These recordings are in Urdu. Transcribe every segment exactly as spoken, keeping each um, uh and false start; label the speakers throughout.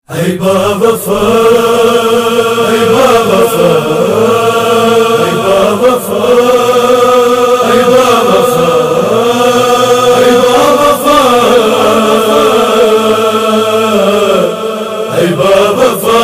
Speaker 1: ای با وفا ای با وفا ای با وفا ای با وفا ای با وفا ای با وفا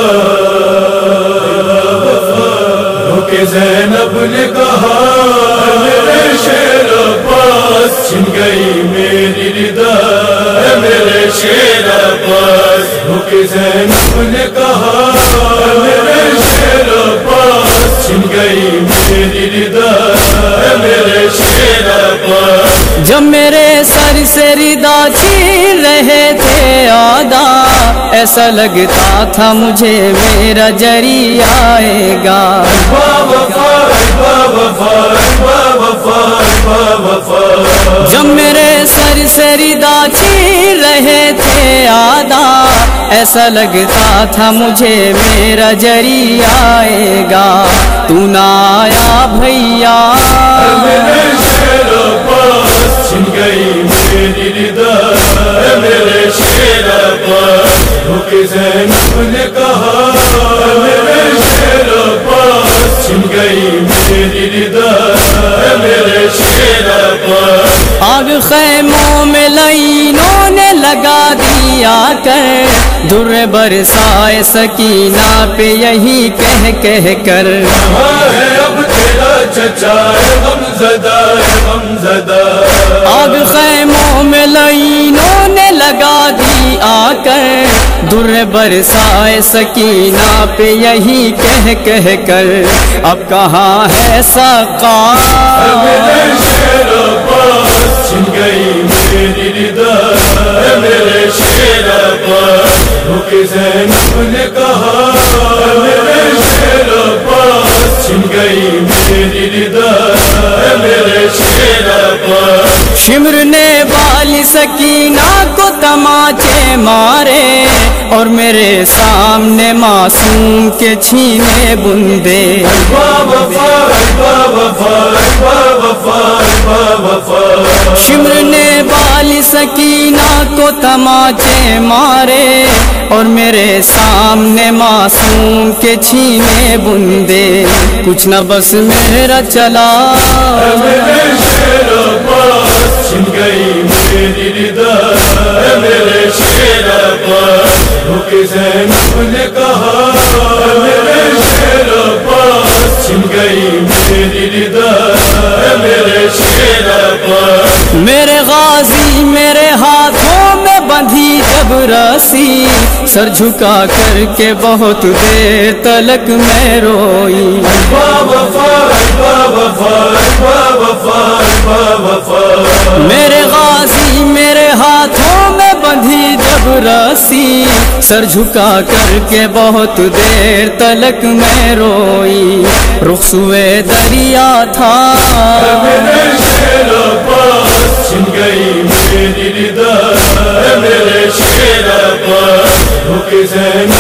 Speaker 1: روکے زینب نے کہا میرے شیر عباس چھن گئی میری ردا میرے شیر عباس روکے زینب نے کہا میرے شیر عباس چھن گئی میری ردا میرے شیر عباس
Speaker 2: جب میرے سر سے ردا چھین رہے تھے آدھا ایسا لگتا تھا مجھے میرا جری آئے گا جب میرے سر سے ردا چھین رہے تھے آدھا ایسا لگتا تھا مجھے میرا جری آئے گا تو نہ آیا بھیا
Speaker 1: میرے شیر عباس چھن گئی میری ردا میرے شیر عباس روکے زینب نے کہا میرے شیر عباس چھن گئی میری ردا میرے شیر عباس
Speaker 2: آگ خیموں میں لائنوں نے لگا دیا کر در برسائے سکینہ پہ یہی کہہ کہہ کر
Speaker 1: کہاں ہے اب تیرا چچا غم زدہ غم زدہ
Speaker 2: آگ خیموں میں لائنوں نے لگا دی آ کر در برسائے سکینہ پہ یہی کہہ کہہ کر اب کہاں ہے سقا
Speaker 1: میرے شیر عباس چھن گئی میری ردا میرے شیر عباس روکے زینب نے کہا میرے شیر عباس چھن گئی میری ردا میرے شیر عباس
Speaker 2: شمر نے والی سکینہ کو تماچے مارے اور میرے سامنے معصوم کے چھینے بندے شمر نے والی سکینہ کو تماچے مارے اور میرے سامنے معصوم کے چھینے بندے کچھ نہ بس میرا چلا
Speaker 1: میرے شیر عباس چھن گئی میری ردا میرے شیر عباس روکے زینب نے کہا میرے شیر عباس چھن گئی میری ردا میرے شیر عباس
Speaker 2: میرے غازی میرے ہاتھوں میں بندھی جب رسی سر جھکا کر کے بہت دیر تلک میں روئی میرے غازی میرے ہاتھوں میں بندھی جب رسی سر جھکا کر کے بہت دیر تلک میں روئی رخ سوئے دریا تھا
Speaker 1: میرے شیر عباس چھن گئی میری ردا میرے شیر عباس روکے زینب